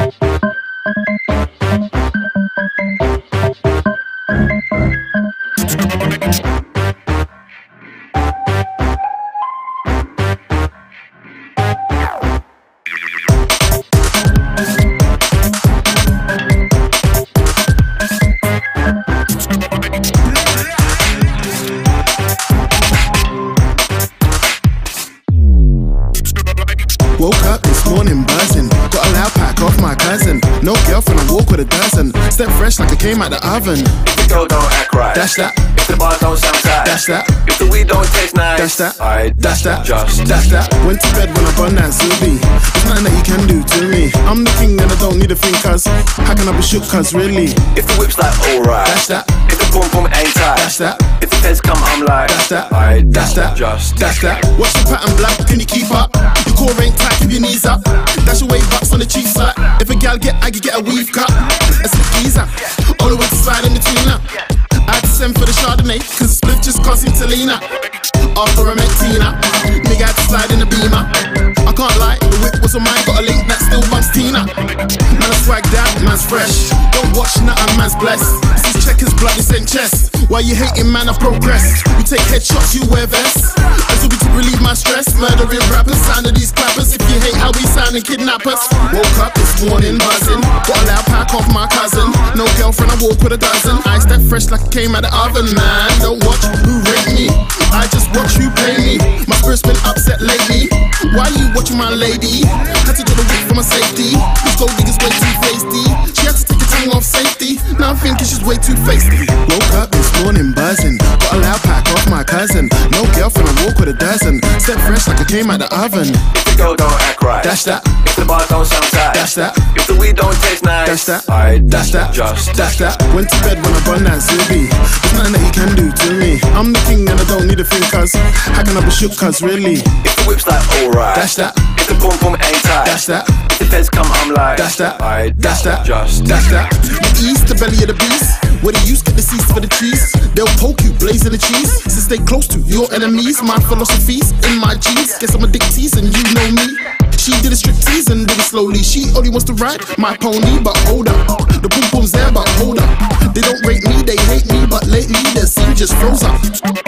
Woke up this morning buzzing, got a loud pack off my cousin. No girlfriend, I walk with a dozen. Step fresh like I came out the oven. If the girl don't act right, dash that. If the bar don't sound tight, dash that. If the weed don't taste nice, dash that. I dash that. Just dash that. Went to bed when I bun that Simba. There's nothing that you can do to me. I'm the king and I don't need a thing, cuz how can I be shook, cuz really? If the whip's like alright, dash that. If the boom boom ain't tight, dash that. If the feds come, I'm like, dash that. I dash that. Just dash that. Watch the pattern black, can you keep up? Your core ain't tight, keep your knees up. Dash away bucks on the cheap side. If a gal get aggy, get a weave cut. A slip geezer, all the way to slide in between her. I had to send for the Chardonnay, cause the split just cost him to lean up. After I met Tina, nigga had to slide in the Beamer. I can't lie, the whip was on mine, got a link that still bumps Tina. Man, I swagged out, man's fresh. Don't watch nothing, man's blessed. Since checkers, bloody sent chest. Why you hating, man, I progress. We take headshots, you wear vests. As we to relieve my stress. Murdering rappers, sound of these clappers. If you hate how we sound and kidnap us. Woke up this morning buzzing, got a loud pack off my cousin. No girlfriend, I walk with a dozen. I step fresh like I came out the oven, man. Don't watch who rate me, I just watch who pay me. My spirit's been upset lately. Why you watching my lady? Had to do the whip for my safety. This gold digger's way too feisty. She had to take her tongue off safety. Now I'm thinking she's way too feisty. Woke up this morning buzzing, got a loud pack off my cousin. No girlfriend, I walk with a dozen. Step fresh like I came out the oven. If the girl don't act right, dash that. If the bar don't sound tight, dash that. If the weed don't taste nice, dash that. I dash that. Just dash that. Went to bed when I bun that Simba. There's nothing that you can do to me. I'm the king and I don't need a thing, cuz how can I be shook, cuz really? If the whip's like alright, dash that. If the boom boom ain't tight, dash that. If the feds come, I'm like, dash that. I dash that. Just dash that. The east, the belly of the beast, where the use get the seeds for the cheese. They'll poke you, blazing the cheese. So stay close to your enemies. My philosophy's in my jeans. Guess I'm a dick tease and you know me. She did a strip tease and did it slowly. She only wants to ride my pony, but hold up. The boom boom's there, but hold up. They don't rate me, they hate me, but lately their scene just froze up.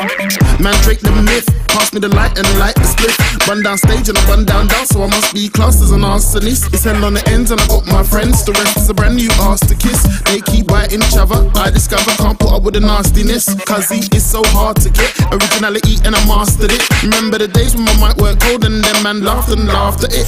Mandrake the myth, pass me the light and light the split. Run down stage and I run down, so I must be classed as an arsonist. It's hell on the ends and I got my friends. The rest is a brand new arse to kiss. They keep biting each other. I discover can't put up with the nastiness, cause he is so hard to get. Originality and I mastered it. Remember the days when my mic worked cold and then man laughed and laughed at it.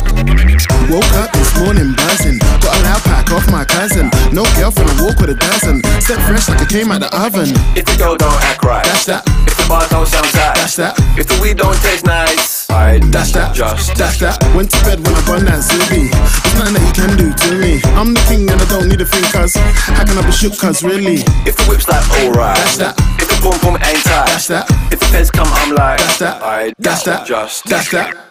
Woke up this morning buzzing, got a loud pack off my cousin. No girlfriend, I walk with a dozen. Step fresh like I came out the oven. If the girl don't act right, dash that. If the bar don't sound tight, dash that. If the weed don't taste nice, I dash that. Just dash that. Went to bed when I bun that Simba. There's nothing that you can do to me. I'm the king and I don't need a thing, cuz how can I be shook, cuz really? If the whip's like alright, dash that. If the boom boom ain't tight, dash that. If the feds come, I'm like, dash that. I dash that. Just dash that.